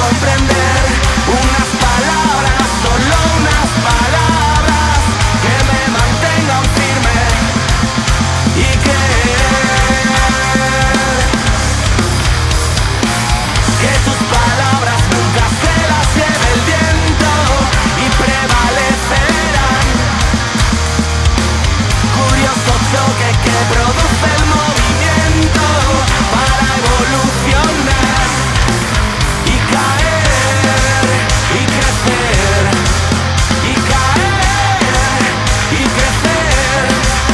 comprender unas palabras, solo unas palabras que me mantengan firme y creer que tus palabras nunca se las lleve el viento y prevalecerán. Curioso choque que produce el movimiento para evolucionar y caer y crecer y caer y crecer.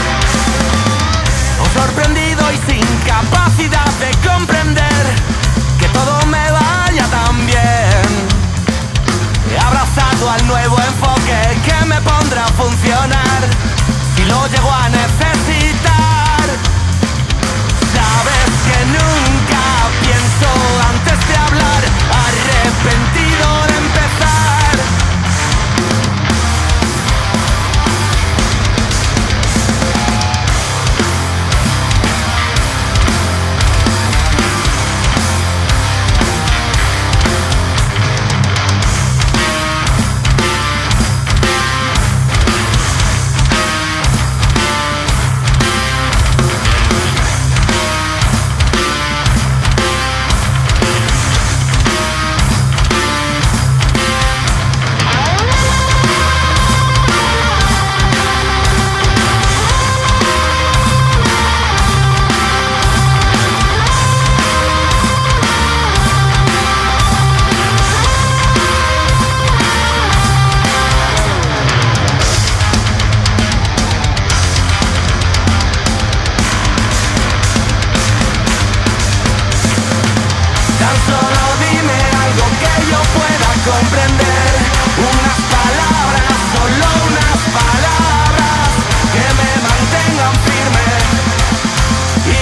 Oh, sorprendido y sin capacidad de comprender que todo me vaya tan bien. He abrazado al nuevo enfoque que me pondrá a funcionar si lo llego a necesitar. Sabes que nunca pienso antes de hablar, arrepentido de empezar. Tan solo dime algo que yo pueda comprender, unas palabras, solo unas palabras que me mantengan firme y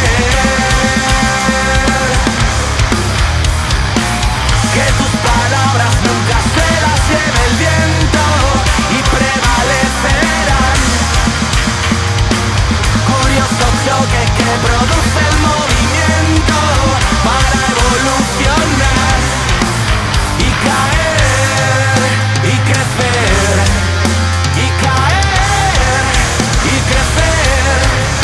creer que tus palabras nunca se las lleve el viento y prevalecerán. Curioso choque que produce el movimiento para evolucionar y caer y crecer y caer y crecer.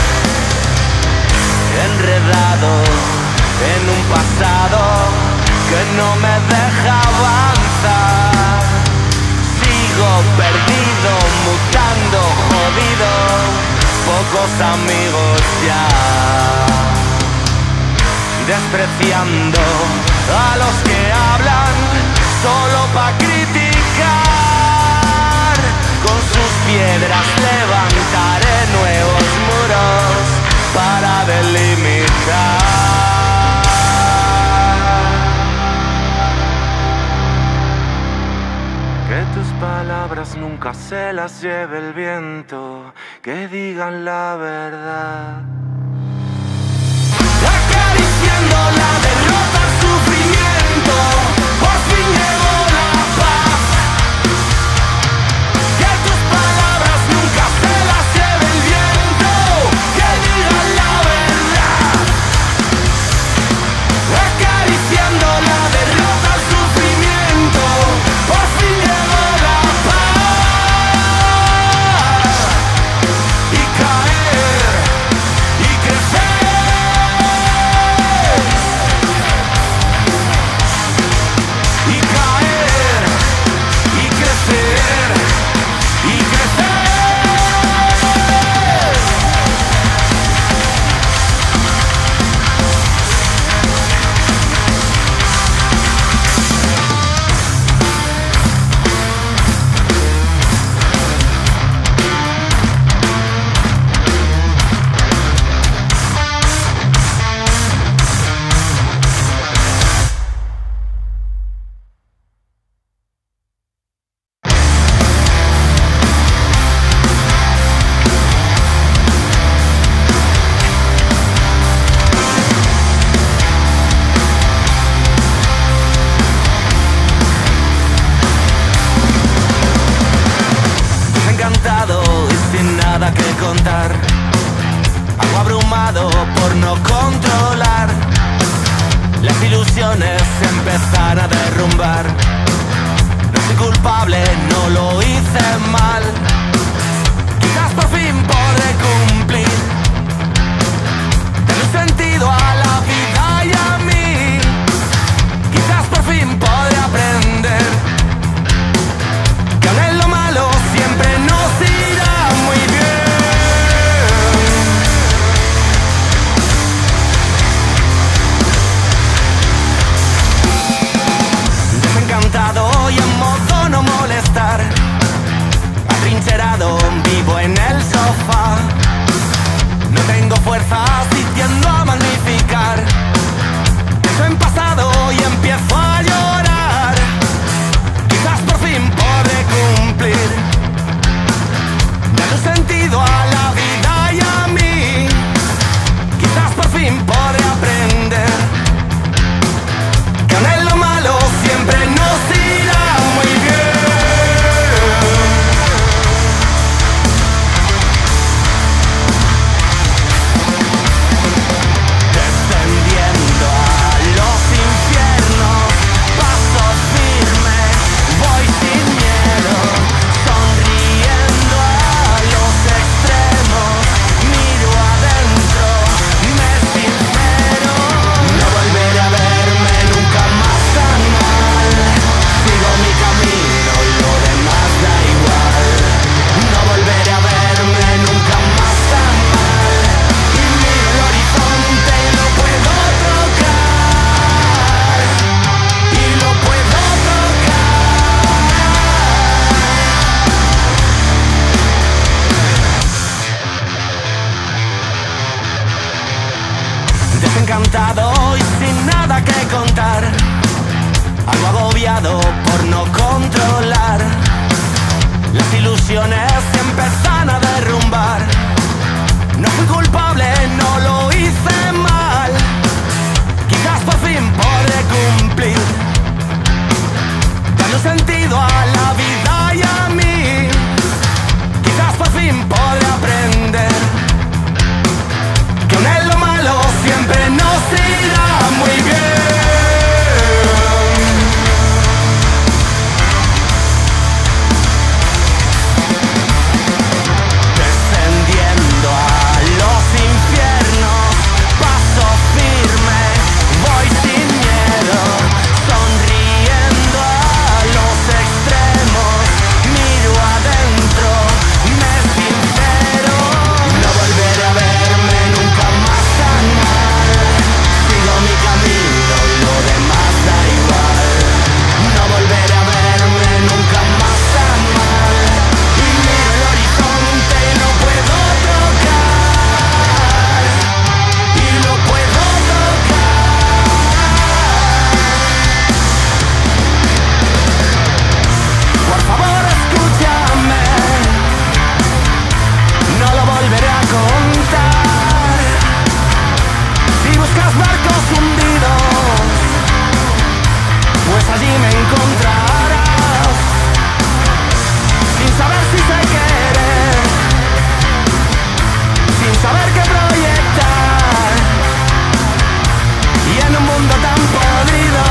Enredado en un pasado que no me deja avanzar. Sigo perdido, mutando, jodido, pocos amigos ya, despreciando a los que hablan solo pa' criticar. Con sus piedras levantaré nuevos muros para delimitar. Que tus palabras nunca se las lleve el viento, que digan la verdad. Acariciando la derrota, el sufrimiento, por fin llegó la paz. Que tus palabras nunca se las lleve el viento, que digan la verdad. Acariciando la derrota, el sufrimiento, por fin llegó la paz. Y caer y crecer. ilusiones se empiezan a derrumbar. No soy culpable, no lo hice mal. Quizás por fin podré cumplir, darle un sentido a la vida y a mí. Quizás por fin podré aprender que aun en lo malo siempre nos irá muy bien. Desencantado y en modo no molestar, atrincherado vivo en el sofá. No tengo fuerzas y tiendo a magnificar. Pienso en pasado y empiezo a llorar. Quizás por fin podré cumplir, darle un sentido a la vida y a mí. Quizás por fin podré aprender que aun en lo malo siempre nos irá muy bien. Descendiendo a los infiernos, paso firme, voy sin miedo, sonriendo a los extremos, miro adentro, me sincero. No volveré a verme nunca más tan mal, sigo mi camino, lo demás da igual. No volveré a verme nunca más tan mal, y miro el horizonte y lo puedo tocar, y lo puedo tocar. Desencantado y sin nada que contar, algo agobiado por no controlar. Las ilusiones se empiezan a derrumbar. No fui culpable, no lo hice mal. Quizás por fin podré cumplir, darle un sentido a la vida y a mí. Quizás por fin podré aprender que aun en lo malo siempre nos irá muy bien. Descendiendo a los infiernos, paso firme, voy sin miedo, sonriendo a los extremos, miro adentro, me sincero. No volveré a verme nunca más tan mal, sigo mi camino, lo demás da igual. No volveré a verme nunca más tan mal, y miro el horizonte y lo puedo tocar, y lo puedo tocar. Por favor escúchame, no lo volveré a contar. Si buscas barcos hundidos, pues allí me encontrarás. Sin saber si sé querer, sin saber qué proyectar, y en un mundo tan podrido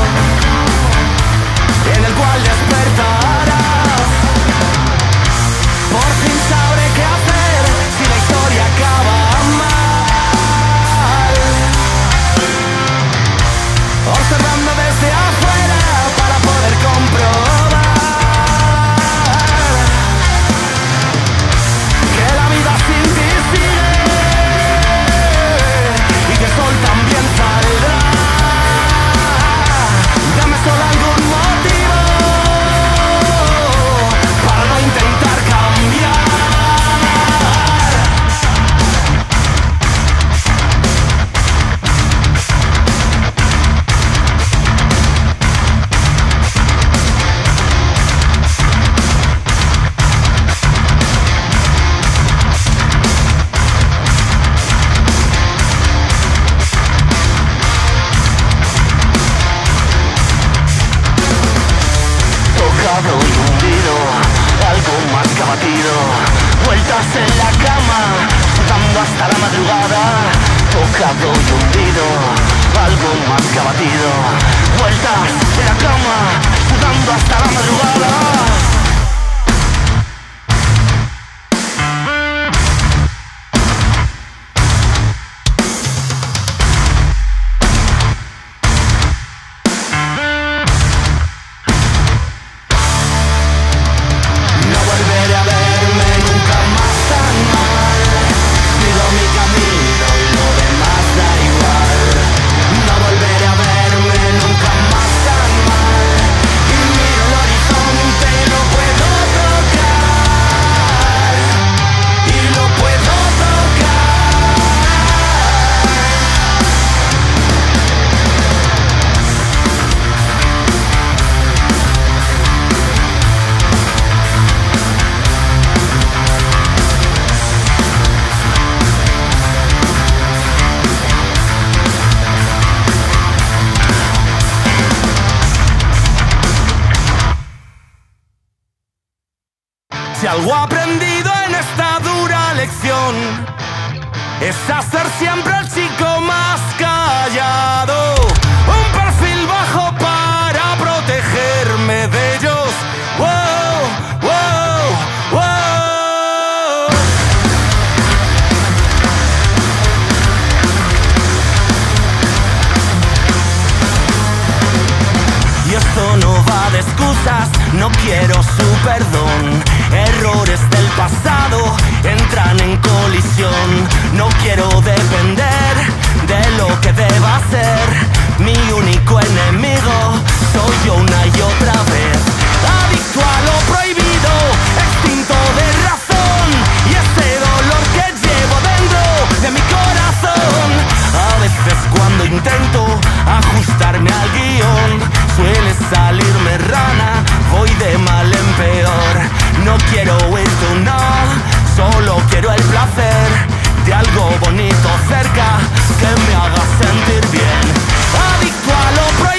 en el cual despertarás. Por fin sabré qué hacer si la historia acaba mal, observando desde afuera para poder comprobar que la vida sin ti sigue y que el sol también saldrá. Dame solo algún motivo para no intentar cambiar. Tocado y hundido, algo más que abatido, vueltas en la cama, sudando hasta la madrugada. Tocado y hundido, algo más que abatido. Vueltas en la cama, sudando hasta la madrugada. Si algo he aprendido en esta dura lección es a ser siempre el chico más callado, un perfil bajo para protegerme de ellos. Wow, wow, wow. Y esto no va de excusas, no quiero su perdón. Errores del pasado entran en colisión. No quiero depender de lo que deba ser. Mi único enemigo soy yo una y otra vez. Adicto a lo prohibido, extinto de razón. Y ese dolor que llevo dentro de mi corazón. A veces cuando intento ajustarme al guión, suele salirme rana, voy de mal en peor. No quiero esto, no, solo quiero el placer de algo bonito cerca que me haga sentir bien. Adicto a lo prohibido.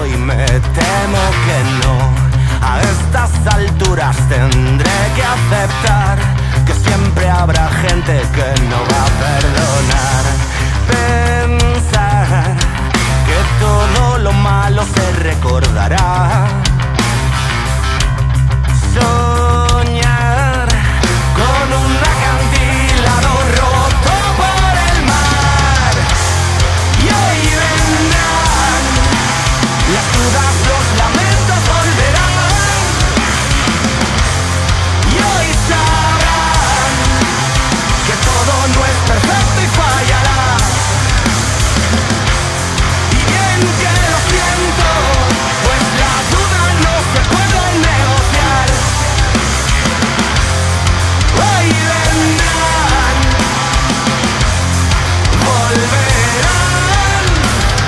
y me temo que no. A estas alturas tendré que aceptar que siempre habrá gente que no va a perdonar. Pensar que todo lo malo se recordará. Soñar con un acantilado roto por el mar. Y hoy vendrán las dudas, los lamentos volverán. Y hoy sabrán que todo no es perfecto y fallará. Y bien que lo siento, pues la duda no se puede negociar. Hoy vendrán, volverán,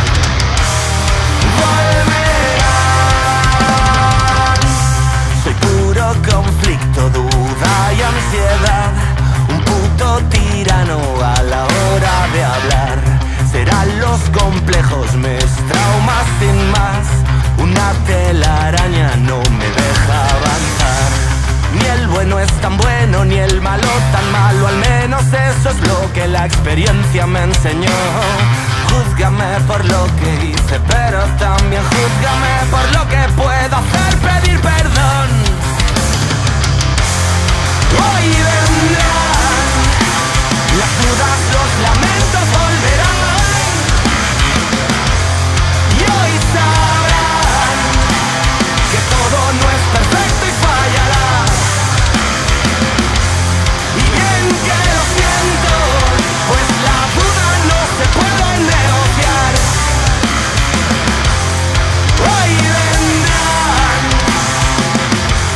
volverán. Soy puro conflicto, duda y ansiedad, un puto tirano a la hora de hablar. Serán los complejos, mis traumas sin más. Una telaraña no me deja avanzar. Ni el bueno es tan bueno, ni el malo tan malo. Al menos eso es lo que la experiencia me enseñó. Júzgame por lo que hice, pero también júzgame por lo que puedo hacer, pedir perdón. Hoy vendrán las dudas, los lamentos volverán. Y hoy sabrán que todo no es perfecto y fallará. Y bien que lo siento, pues la duda no se puede negociar. Hoy vendrán,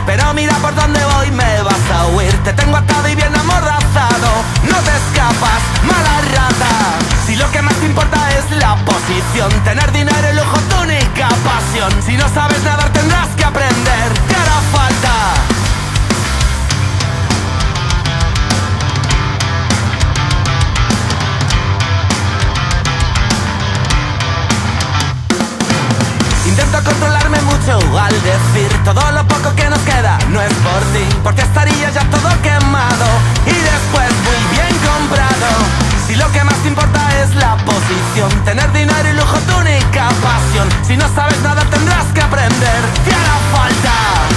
pero mira por dónde voy, me vas a huir. Te tengo atado y bien amordazado, no te escapas, mala rata. Si lo que más te importa es la posición, tener dinero y lujo tu única pasión. Si no sabes nadar tendrás que aprender, te hará falta. Intento controlarme mucho al decir todo lo poco que nos queda no es por ti, porque estaría ya todo quemado y después muy bien comprado. Si lo que más te importa es la posición, tener dinero y lujo tu única pasión. Si no sabes nada tendrás que aprender, te hará falta.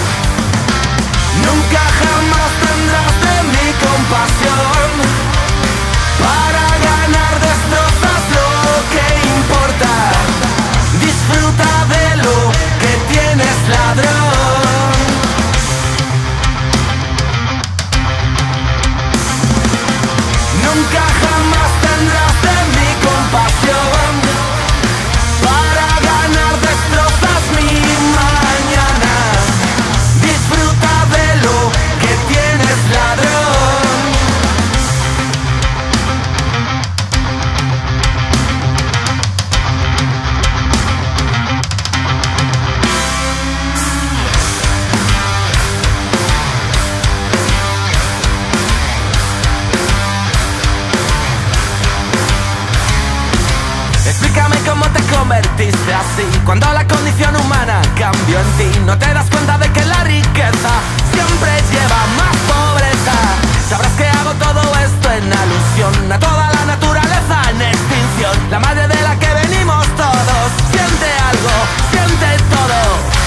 Nunca jamás tendrás de mi compasión. Para ganar destrozas lo que importa. Disfruta de lo que tienes, ladrón. Nunca jamás tendrás de mi compasión. Para ganar destrozas mi mañana. Disfruta de lo que tienes, ladrón. Explícame cómo te convertiste así, cuando la condición humana cambió en ti. No te das cuenta de que la riqueza siempre lleva más pobreza. Sabrás que hago todo esto en alusión a toda la naturaleza en extinción, la madre de la que venimos todos. Siente algo, siente todo.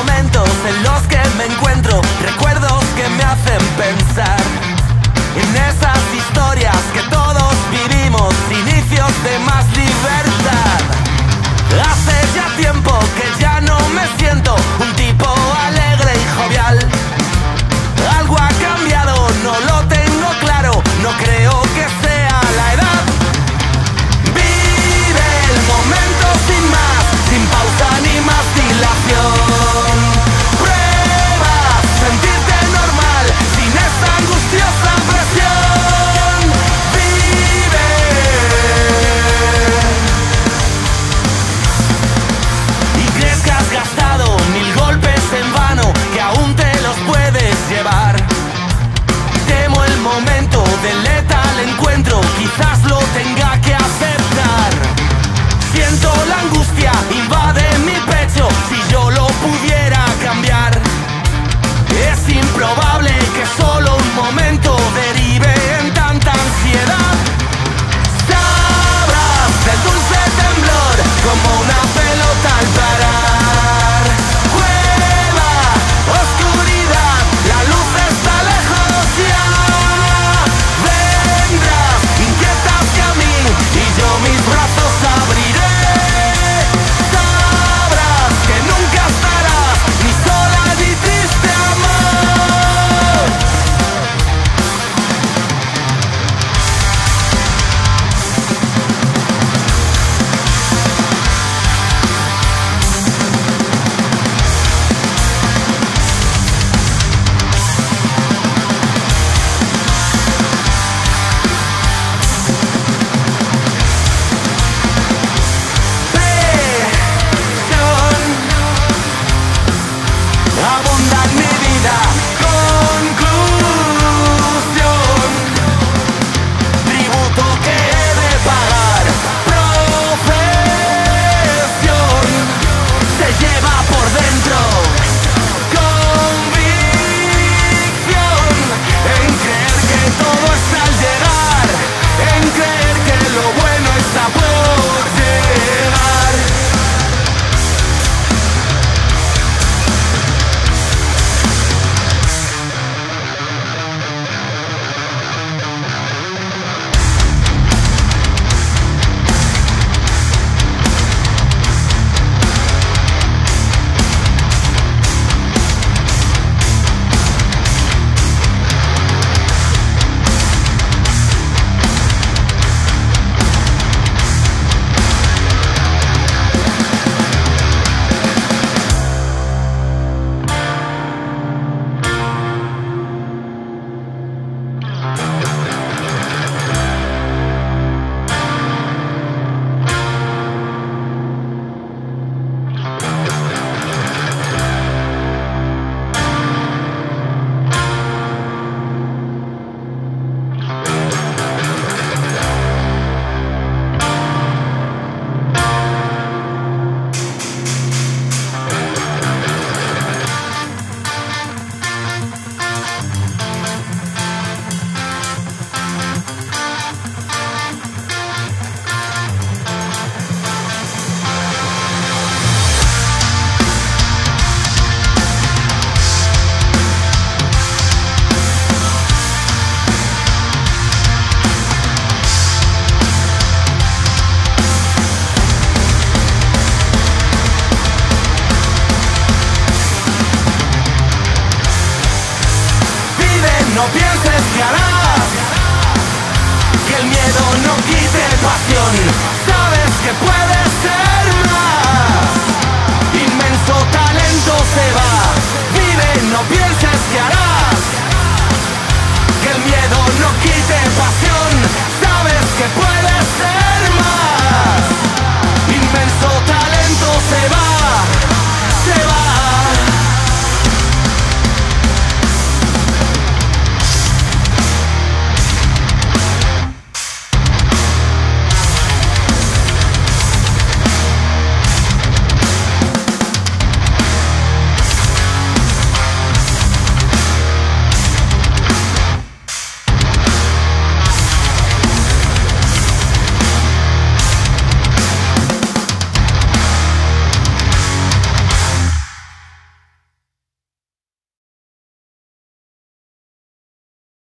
momentos en los que me encuentro, recuerdos que me hacen pensar en esas historias que todos vivimos, inicios de más libertad. Hace ya tiempo